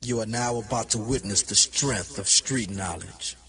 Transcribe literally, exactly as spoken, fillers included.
You are now about to witness the strength of street knowledge.